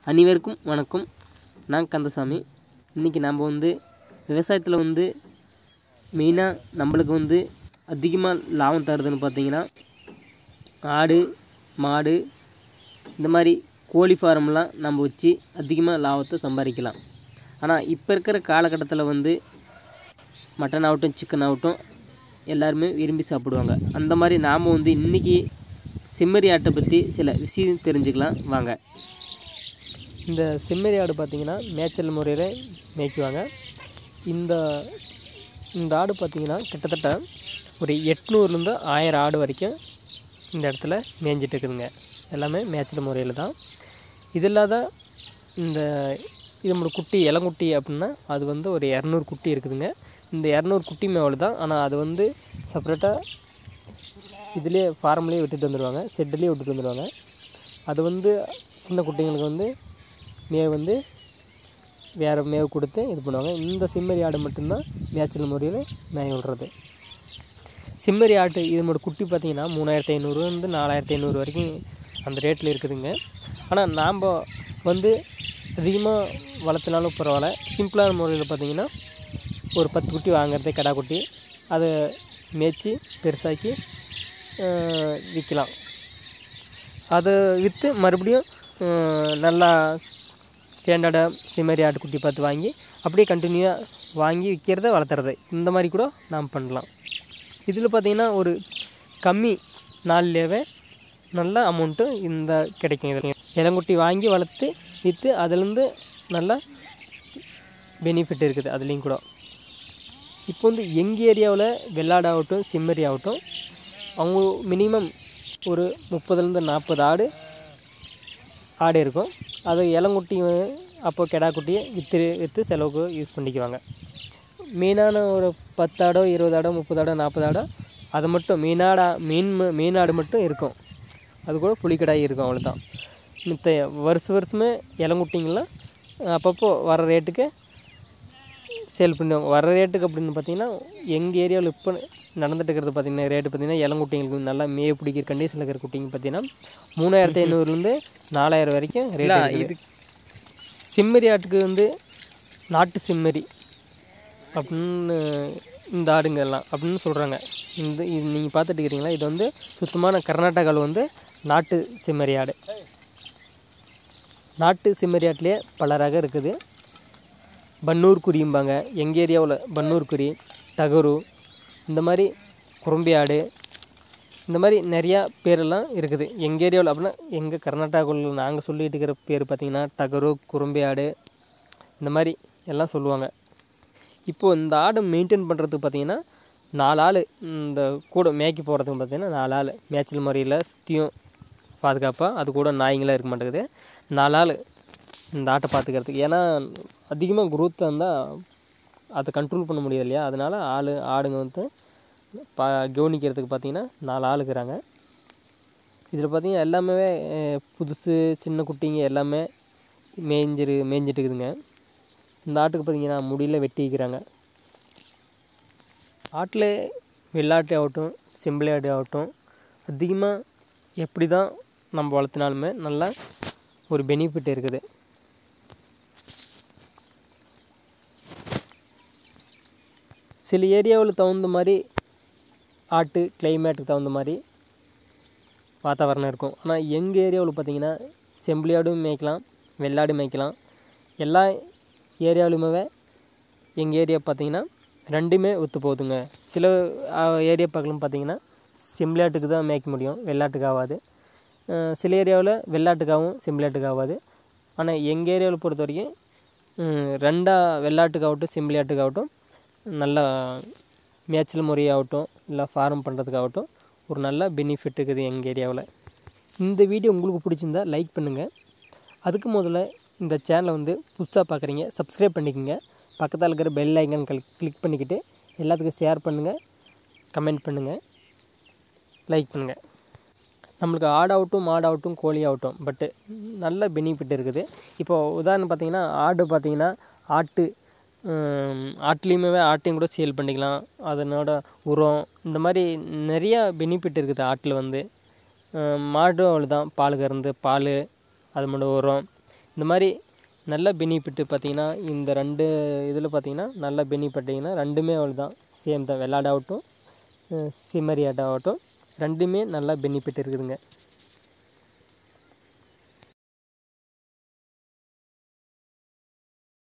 அனைவருக்கும் வணக்கம். நான் கந்தசாமி. இன்றைக்கி நம்ம விவசாயத்தில் மெயினாக நம்மளுக்கு அதிகமாக லாபம் தருதுன்னு பார்த்திங்கன்னா ஆடு மாடு இந்த மாதிரி கோழி ஃபார்ம்லாம் நம்ம வச்சு அதிகமாக லாபத்தை சம்பாதிக்கலாம். ஆனால் இப்போ இருக்கிற காலகட்டத்தில் மட்டன் ஆகட்டும் சிக்கன் ஆகட்டும் எல்லாருமே விரும்பி சாப்பிடுவாங்க. அந்த மாதிரி நாம் இன்றைக்கி செம்மறி ஆட்டை பற்றி சில விஷயம் தெரிஞ்சுக்கலாம் வாங்க. இந்த செம்மறி ஆடு பார்த்திங்கன்னா மேய்ச்சல் முறையில் மேய்க்குவாங்க. இந்த ஆடு பார்த்திங்கன்னா கிட்டத்தட்ட ஒரு 800லேருந்து 1000 ஆடு வரைக்கும் இந்த இடத்துல மேய்ஞ்சிட்டு இருக்குதுங்க. எல்லாமே மேய்ச்சல் முறையில் தான். இது இல்லாத இதோட குட்டி இளங்குட்டி அப்படின்னா அது ஒரு 200 குட்டி இருக்குதுங்க. இந்த 200 குட்டி மேலே தான். ஆனால் அது செப்பரேட்டாக இதுலேயே ஃபார்ம்லேயே விட்டுட்டு வந்துடுவாங்க, ஷெட்லேயே விட்டுட்டு வந்துடுவாங்க. அது சின்ன குட்டிங்களுக்கு மேவு வேறு மேவு கொடுத்து இது பண்ணுவாங்க. இந்த செம்மறி ஆடு மட்டும்தான் மேய்ச்சல் முறையில் மேய விடுறது. செம்மறி ஆட்டு இதனோட குட்டி பார்த்திங்கன்னா 3500 4500 வரைக்கும் அந்த ரேட்டில் இருக்குதுங்க. ஆனால் நாம் அதிகமாக வளர்த்தினாலும் பரவாயில்ல, சிம்பிளான முறையில் பார்த்திங்கன்னா ஒரு 10 குட்டி வாங்குறதே கடா குட்டி, அதை மேய்ச்சி பெருசாக்கி விற்கலாம். அதை விற்று மறுபடியும் நல்லா சேண்டாட செம்மறி ஆட்டுக்குட்டி பார்த்து வாங்கி அப்படியே கண்டினியூவாக வாங்கி விற்கிறத வளர்த்துறது, இந்த மாதிரி கூட நாம் பண்ணலாம். இதில் பார்த்திங்கன்னா ஒரு கம்மி நாள்லேயே நல்ல அமௌண்ட்டு கிடைக்கும். இளங்குட்டி வாங்கி வளர்த்து விற்று அதுலேருந்து நல்ல பெனிஃபிட் இருக்குது அதுலேயும் கூட. இப்போ எங்கள் ஏரியாவில் வெள்ளாடாகட்டும் செம்மறி ஆகட்டும் அவங்க மினிமம் ஒரு 30லேருந்து 40 ஆடு இருக்கும். அது இளங்குட்டி அப்போ கிடா குட்டியை விற்று செலவுக்கு யூஸ் பண்ணிக்குவாங்க. மெயினான ஒரு 10 ஆடோ 20 ஆடோ 30 ஆடோ 40 ஆடோ அதை மட்டும் மெயின் ஆடு மட்டும் இருக்கும். அது கூட புலிக்கடாய் இருக்கும், அவ்வளோதான். மித்த வருஷமே இளங்குட்டிங்கெல்லாம் அப்பப்போ வர ரேட்டுக்கு சேல் பண்ணுவாங்க. வர ரேட்டுக்கு அப்படின்னு பார்த்திங்கன்னா எங்கள் ஏரியாவில் இப்போ நடந்துட்டு இருக்கிறது பார்த்திங்கன்னா ரேட்டு பார்த்திங்கன்னா இளங்குட்டிங்களுக்கு நல்லா மேய பிடிக்கிற கண்டிஷனில் இருக்கிற குட்டிங்க பார்த்திங்கன்னா 3500லேருந்து 4000 வரைக்கும் ரேட். இது செம்மறி ஆட்டுக்கு நாட்டு செம்மறி அப்படின்னு இந்த ஆடுங்க எல்லாம் அப்படின்னு சொல்கிறாங்க. இது நீங்கள் பார்த்துட்டு இருக்கிறீங்களா, இது சுத்தமான கர்நாடகாவில் நாட்டு செம்மறி ஆடு. நாட்டு செம்மறி ஆட்டிலே பல ரகம் இருக்குது. பன்னூர் குறிம்பாங்க எங்கள் ஏரியாவில், பன்னூர் குறி, டகரு, இந்த மாதிரி குறும்பி ஆடு, இந்த மாதிரி நிறையா பேரெல்லாம் இருக்குது எங்கள் ஏரியாவில். அப்படின்னா எங்கள் கர்நாடகாவில் நாங்கள் சொல்லிகிட்டு இருக்கிற பேர் பார்த்திங்கன்னா டகரு, குறும்பி ஆடு, இந்த மாதிரி எல்லாம் சொல்லுவாங்க. இப்போது இந்த ஆடு மெயின்டைன் பண்ணுறதுக்கு பார்த்திங்கன்னா 4 ஆள் இந்த கூட மேய்க்க போகிறதுக்கு பார்த்திங்கன்னா 4 ஆள் மேய்ச்சல் முறையில் சுற்றியும் பாதுகாப்பாக, அது கூட நாய்ங்களாம் இருக்க மாட்டேங்குது. 4 ஆள் இந்த ஆட்டை பார்த்துக்கிறதுக்கு. ஏன்னா அதிகமாக குரோத்தாக இருந்தால் அதை கண்ட்ரோல் பண்ண முடியாது இல்லையா, அதனால் ஆடுங்க கவனிக்கிறதுக்கு பார்த்திங்கன்னா 4 ஆள் இருக்கிறாங்க. இதில் பார்த்திங்கன்னா எல்லாமே புதுசு சின்ன குட்டிங்க எல்லாமே மேய்ஞ்சிட்டு இருக்குதுங்க. இந்த ஆட்டுக்கு பார்த்திங்கன்னா முடியல வெட்டிக்கிறாங்க. ஆட்டில் வெள்ளாட்டு ஆகட்டும் செம்பளி ஆடு ஆகட்டும் அதிகமாக எப்படி தான் நம்ம வளர்த்தினாலுமே நல்லா ஒரு பெனிஃபிட் இருக்குது. சில ஏரியாவில் தகுந்த மாதிரி ஆட்டு கிளைமேட்டுக்கு தகுந்த மாதிரி வாத்தாவரணம் இருக்கும். ஆனால் எங்கள் ஏரியாவில் பார்த்திங்கன்னா செம்பளி ஆடும் மேய்க்கலாம், வெள்ளாடு மேய்க்கலாம். எல்லா ஏரியாவிலுமே எங்கள் ஏரியா பார்த்திங்கன்னா ரெண்டுமே ஒத்து போகுதுங்க. சில ஏரியா பக்கம் பார்த்திங்கன்னா செம்பளி ஆட்டுக்கு தான் மேய்க்க முடியும், வெள்ளாட்டுக்கு ஆகாது. சில ஏரியாவில் வெள்ளாட்டுக்காகவும் செம்பளி ஆட்டுக்கு ஆகாது. ஆனால் எங்கள் ஏரியாவில் பொறுத்த வரைக்கும் வெள்ளாட்டுக்காகட்டும் செம்பளி ஆட்டுக்காகட்டும் நல்லா மேய்ச்சல் முறையாகட்டும் இல்லை ஃபார்ம் பண்ணுறதுக்காகட்டும் ஒரு நல்ல பெனிஃபிட் இருக்குது எங்கள் ஏரியாவில். இந்த வீடியோ உங்களுக்கு பிடிச்சிருந்தா லைக் பண்ணுங்கள். அதுக்கு முதல்ல இந்த சேனலை புதுசாக பார்க்குறீங்க சப்ஸ்கிரைப் பண்ணிக்கோங்க. பக்கத்தில் இருக்கிற பெல் ஐக்கான் கிளிக் பண்ணிக்கிட்டு எல்லாத்துக்கும் ஷேர் பண்ணுங்கள், கமெண்ட் பண்ணுங்கள், லைக் பண்ணுங்கள். நம்மளுக்கு ஆடாகட்டும் மாடாகட்டும் கோழி ஆகட்டும் பட்டு நல்ல பெனிஃபிட் இருக்குது. இப்போது உதாரணம் பார்த்திங்கன்னா ஆடு பார்த்திங்கன்னா ஆட்டுலேயுமே ஆட்டையும் கூட சேல் பண்ணிக்கலாம். அதனோட உரம் இந்த மாதிரி நிறையா பெனிஃபிட் இருக்குது ஆட்டில். மாடும் அவ்வளோதான், பால் கறந்து பால் அது மட்டும் உரம் இந்த மாதிரி நல்ல பெனிஃபிட்டு பார்த்திங்கன்னா இந்த 2 இதில் பார்த்திங்கன்னா நல்ல பெனிஃபிட்டிங்கன்னா ரெண்டுமே அவ்வளோதான் சேம் தான். வெள்ளாடாகட்டும் செம்மறி ஆடாகட்டும் ரெண்டுமே நல்லா பெனிஃபிட் இருக்குதுங்க.